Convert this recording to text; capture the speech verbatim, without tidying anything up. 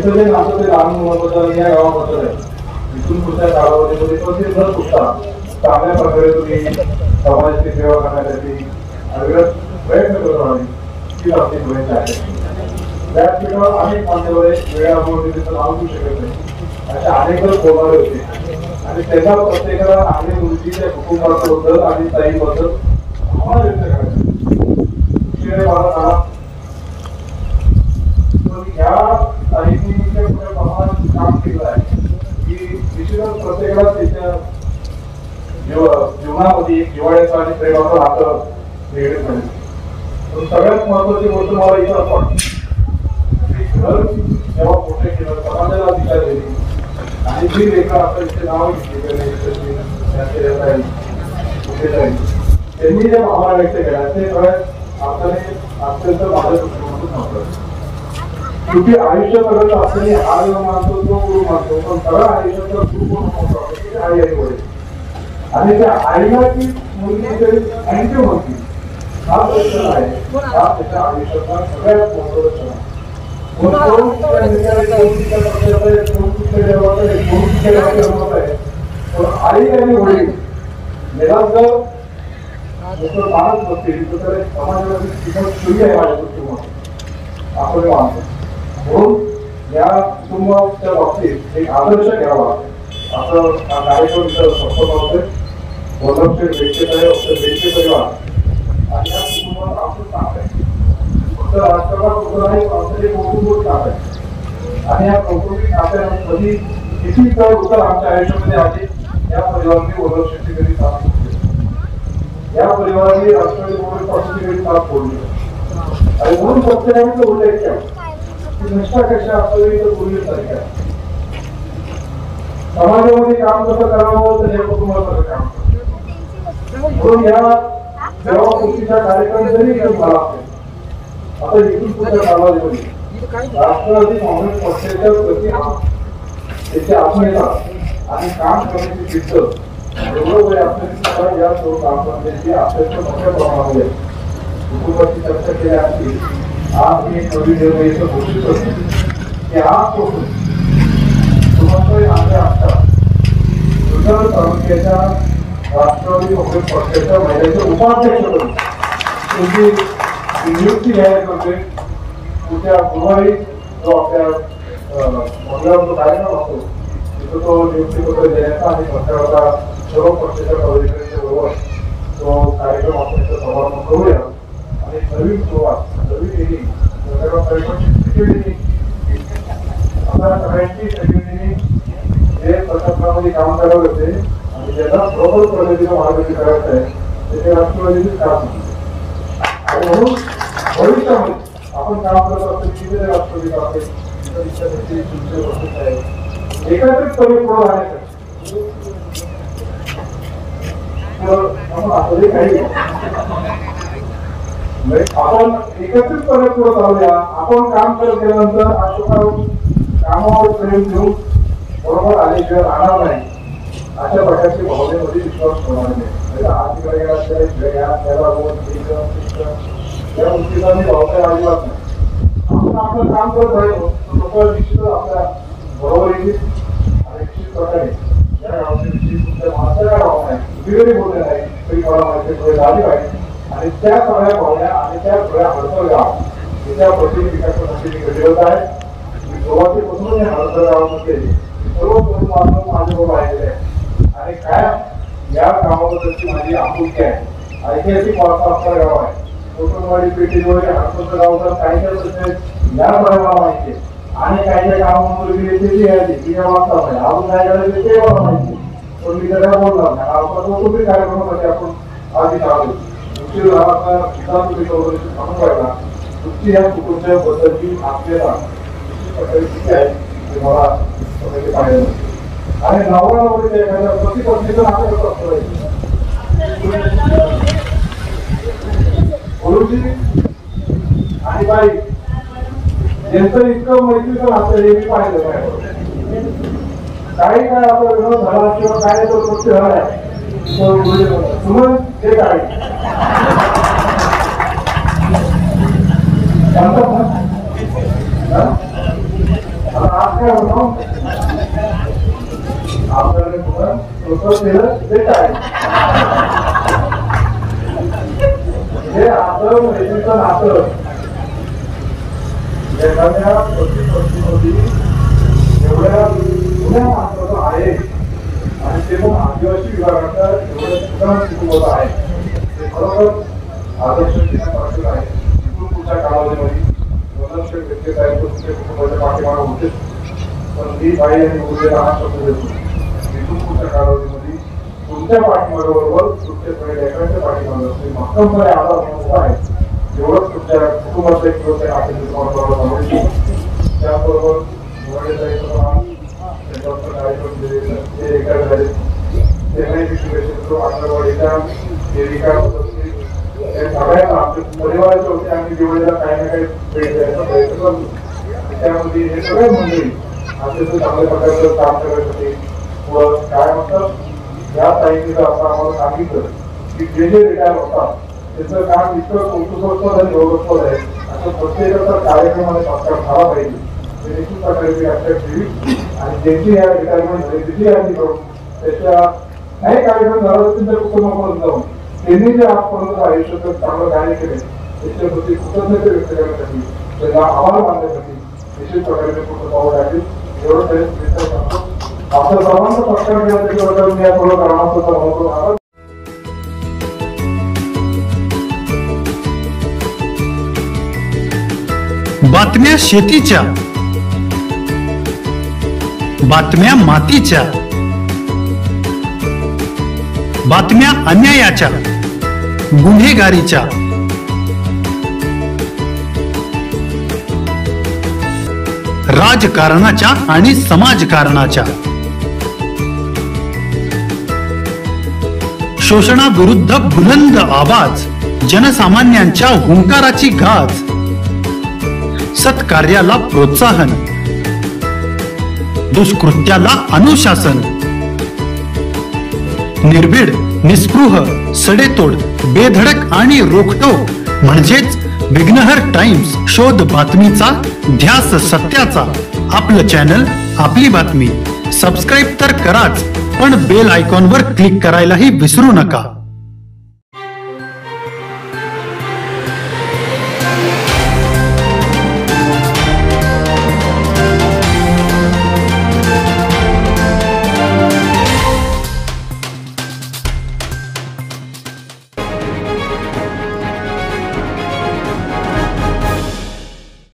त्यांचं जे नातं ते लहान मुलाबद्दल या गावाबद्दल आहे. इथून पुढच्या कालावधीमध्ये तो ते न चुकता चांगल्या प्रकारे तुम्ही समाजाची सेवा करण्यासाठी अविरत प्रयत्न करत राहावे ही आपली शुभेच्छा आहे. व्यासपीठावर अनेक मान्यवर वेळामुळे तिथं नाव घेऊ शकत नाही अशा अनेकच बोलणारे होते आणि त्याच्या प्रत्येकाला आणि मुलगीच्या कुटुंबाबद्दल आणि ताईबद्दल भावना व्यक्त करायची. मला ह्या ताईच्या प्रमाणात काम केलं आहे की निश्चितच प्रत्येकाला त्याच्या जीवनामध्ये एक जिव्हाळ्याचं आणि प्रेमाचं नातं निगडीत झालं. पण सगळ्यात महत्वाची गोष्ट मला इथं आपण घर जेव्हा मोठे केलं समाजाला दिशा दिली आणि जी लेखा आपण इथे नाव घेतली त्यांनी ज्या भावना व्यक्त केल्या ते सगळ्यात आपल्याने अत्यंत माझ्या नव्हतं. शेवटी आयुष्य करत असताना हा जो मानतो तो गुरु मानतो पण सगळं आयुष्याचा गुरु कोण होतो आई आई वडील आणि त्या आईला ती मुलगी तरी थँक्यू म्हणते. हा प्रश्न आहे हा त्याच्या आयुष्याचा सगळ्यात महत्वाचा प्रश्न आहे. आई आणि वडील निरांतर मानत नसतील तर समाजामध्ये किंमत शून्य आहे माझ्या दृष्टीकोन आपण मानतो. म्हणून या कुटुंबाच्या बाबतीत एक आदर्श घ्यावा असं हा कार्यक्रम संपन्न होतोय. वल्लभशेठ बेंकेत बेंके परिवार आणि या कुटुंबात आमचं नाव आहे. फक्त राष्ट्रवाद कुटुंब आहे आमचं एक कौटुंबिक नातं आहे आणि या कौटुंबिक नात्यामध्ये किती चढ उतर आमच्या आयुष्यामध्ये आले या परिवाराने वल्लभशेठची कधी साथ सोडली. या परिवाराने राष्ट्रवादी काँग्रेस पक्षाची कधी साथ सोडली आणि म्हणून सत्याग्रहाचा उल्लेख केला. निष्ठा कशा असावी तर पूर्वीसारख्या समाजामध्ये काम कसं करावं तर या कुटुंबाचं काम म्हणून या जेव्हा गोष्टीचा कार्यक्रम जरी झाला असेल आता इथून पुढच्या कालावधीमध्ये राष्ट्रवादी काँग्रेस पक्षाच्या प्रति त्याची आत्मीयता आणि काम करण्याची शिस्त एवढं वय असण्याची या सर्व काम करण्याची अत्यंत मोठ्या प्रमाणामध्ये कुटुंबाची चर्चा केली असती. आज मी एक नवी निर्णय घोषित करतो की आजपासून तुम्हाला आमच्या आमच्या जुन्नर तालुक्याच्या राष्ट्रवादी काँग्रेस पक्षाच्या महिन्याचे उपाध्यक्ष म्हणून तुमची नियुक्ती जाहीर करते. पुढच्या गुरुवारी जो आपल्या मंगळवारचा कार्यक्रम असतो तिथं तो नियुक्तीपत्र देण्याचा आणि पक्षाचा सर्व पक्षाच्या पदाधिकाऱ्यांच्या बरोबर तो कार्यक्रम आपण इथं समारंभ करूया आणि नवीन सुरुवात नवीन येईल आपल्या सगळ्यांची सगळ्यांनी जे प्रशासनामध्ये काम करायला होते आणि ज्यांना बरोबर पद्धतीनं मार्गदर्शन करायचं आहे त्याचे राष्ट्रवादीचीच काम आणि म्हणून भविष्यामध्ये आपण काम करत असतो किती राष्ट्रवादी आहे एकत्रितपणे पुढे राहण्यासाठी आपण असंही काही आपण एकत्रितपणे पुढे चालूया. आपण काम करत गेल्यानंतर अशोक कामावर प्रेम घेऊन बरोबर आल्याशिवाय राहणार नाही अशा प्रकारची भावनेमध्ये विश्वास होणार नाही. आज तिकडे गेला त्याला या गोष्टीचा मी भावना अजिबात नाही. आपण आपलं काम करत राहिलो तर लोक निश्चितच आपल्या बरोबर येतील आणि निश्चित प्रकारे या गावाची तुमच्या माणसाच्या भावना आहे वेगळी बोलले नाही तरी मला माहिती पुढे झाली पाहिजे आणि त्या सगळ्या भावना आणि त्या सगळ्या हडसर गाव याच्या प्रति विकासासाठी घडवत आहे. मी सुरुवातीपासून या हडसर गावामध्ये सर्व तरुण बांधव माझ्याबरोबर आलेले आहे आणि काय या गावाबद्दलची माझी आपुलकी आहे. ऐतिहासिक वारसा असणारं गाव आहे. कोकणवाडी पेटीजवळ हडसर गावाचा काय काय प्रश्न या मला माहिती आहे आणि काय काय गावामध्ये गेले त्याची यादी ती या वाचता नाही अजून काय करायचं ते मला माहिती पण मी त्याला बोलणार नाही. आपण कौटुंबिक कार्यक्रमासाठी आपण आधी आलो तुमची म्हणून पाहिला तुमची या कुटुंबाच्या बद्दलची आपल्याला किती आहे ते मला पाहिलं आणि नवरा नवरीच्या एखाद्या प्रति पत्नीचं नातं कसं असतं गुरुजी आणि बाई यांचं इतकं मैत्रीचं नातं हे मी पाहिलं काही काय आपला विनोद झाला किंवा काय तो गोष्टी झाल्या सुमन हे काय स्वतः केलं ते काय हे आपलं मैत्रीचं नातं एखाद्या पती पत्नीमध्ये एवढ्या जुन्या माणसाचं आहे आणि ते पण आदिवासी विभागाचा एवढं सुधारण कुटुंबाचं आहे ते खरोखर आदर्श घेण्यासारखं आहे. इथून पुढच्या कालावधीमध्ये वनरक्षक व्यक्ती साहेब तुमच्या कुटुंबाच्या पाठीमागे होते पण मी बाई आणि मुलीला हा शब्द देतो इथून पुढच्या कालावधीमध्ये तुमच्या पाठीमागाबरोबर तुमच्या लेकरांच्या पाठीमागे भक्कमपणे आधार म्हणून आहे एवढंच तुमच्या कुटुंबाचं एक दिवस नाते तुम्हाला त्याचबरोबर अंगणवाडीच्या सेविका सगळ्यांना आमच्या परिवाराचे होते आम्ही दिवाळीला काही ना काही भेट द्यायचा प्रयत्न करतो. त्यामध्ये हे सगळे मंडळी अत्यंत चांगल्या प्रकारचं काम करत होते व काय म्हणतात या ताईंनी असं आम्हाला सांगितलं की जे जे रिटायर होतात त्याचं काम इतकं कौतुकास्पद आणि गौरवास्पद आहे असं प्रत्येकाचा कार्यक्रमाने सत्कार झाला पाहिजे ते निश्चित प्रकारे मी लक्षात ठेवी आणि ज्यांची या रिटायरमेंट झाली तिची यादी करून त्याच्या काही कार्यक्रम झाला त्यांच्या कुटुंबापर्यंत जाऊन त्यांनी जे आजपर्यंत आयुष्यात चांगलं कार्य केले त्याच्या प्रति कृतज्ञता व्यक्त करण्यासाठी त्यांना आभार मानण्यासाठी निश्चित प्रकारे पूर्ण पाऊल टाकेल एवढं तरी विचार करतो. आपल्या सर्वांचा सत्कार केला मी या थोडं कारणाचा महत्व आला. बातम्या शेतीच्या, बातम्या मातीच्या, बातम्या अन्यायाच्या, गुन्हेगारीच्या, राजकारणाच्या आणि समाजकारणाच्या, शोषणाविरुद्ध बुलंद आवाज, जनसामान्यांच्या हुंकाराची गाज, सत्कार्याला प्रोत्साहन, दुष्कृत्याला अनुशासन, निर्भीड, निस्पृह, सडेतोड, बेधडक आणि रोखटोक म्हणजेच विघ्नहर टाइम्स. शोध बातमीचा, ध्यास सत्याचा. आपलं चॅनल, आपली बातमी. सबस्क्राईब तर कराच पण बेल आयकॉनवर क्लिक करायलाही विसरू नका.